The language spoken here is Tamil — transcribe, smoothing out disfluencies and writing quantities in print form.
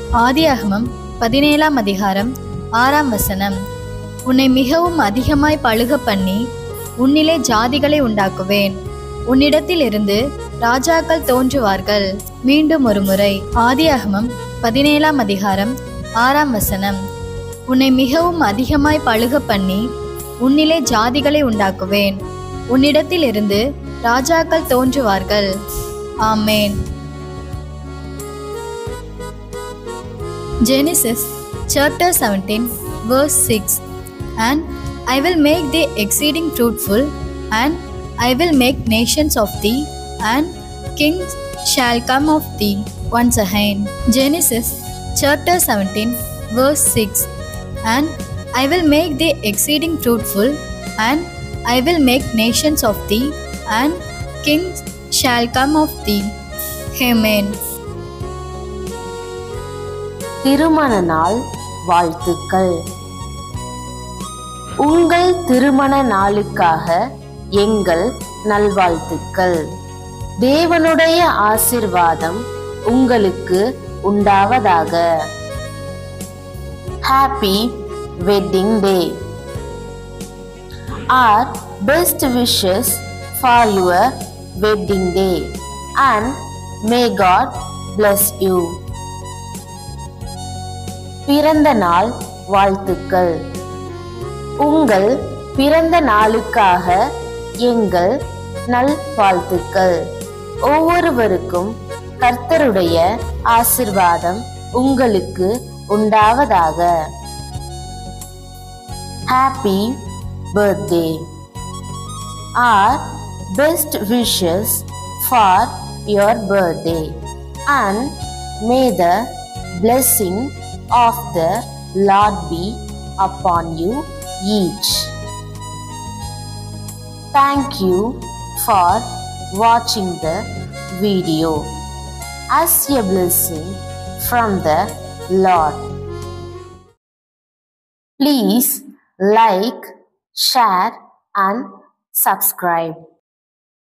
ஆதியாகமம் 17ஆம் அதிகாரம் 6ஆம் வசனம். உன்னை மிகவும் அதிகமாய் பலுக பண்ணி உன்னிலே ஜாதிகளை உண்டாக்குவேன், உன்னிடத்தில் இருந்து ராஜாக்கள் தோன்றுவார்கள். மீண்டும் ஒரு முறை. ஆதியாகமம் 17ஆம் அதிகாரம் 6ஆம் வசனம். உன்னை மிகவும் அதிகமாய் பலுக பண்ணி உன்னிலே ஜாதிகளை உண்டாக்குவேன், உன்னிடத்தில் இருந்து ராஜாக்கள் தோன்றுவார்கள். ஆமேன். Genesis chapter 17 verse 6. And I will make thee exceeding fruitful, and I will make nations of thee, and kings shall come of thee. Once again. Genesis chapter 17 verse 6. And I will make thee exceeding fruitful, and I will make nations of thee, and kings shall come of thee. Amen. திருமண நாள் வாழ்த்துக்கள். உங்கள் திருமண நாளுக்காக எங்கள் நல்வாழ்த்துக்கள். தேவனுடைய ஆசீர்வாதம் உங்களுக்கு உண்டாவதாக. Happy wedding day. Our best wishes for your wedding day, and may God bless you. பிறந்த நாள் வாழ்த்துக்கள். உங்கள் பிறந்த நாளுக்காக எங்கள் நல்வாழ்த்துக்கள். ஒவ்வொருவருக்கும் கர்த்தருடைய ஆசீர்வாதம் உங்களுக்கு உண்டாவதாக. Happy birthday. Our best wishes for your birthday, and may the blessing of the Lord be upon you each. Thank you for watching the video as a blessing from the Lord. Please like, share and subscribe.